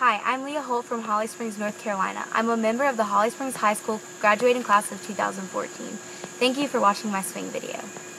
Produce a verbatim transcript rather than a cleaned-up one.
Hi, I'm Leigha Holt from Holly Springs, North Carolina. I'm a member of the Holly Springs High School graduating class of two thousand fourteen. Thank you for watching my swing video.